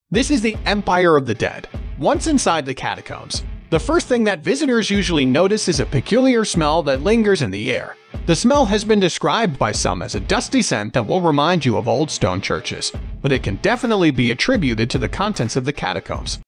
This is the Empire of the Dead. Once inside the catacombs, the first thing that visitors usually notice is a peculiar smell that lingers in the air. The smell has been described by some as a dusty scent that will remind you of old stone churches, but it can definitely be attributed to the contents of the catacombs.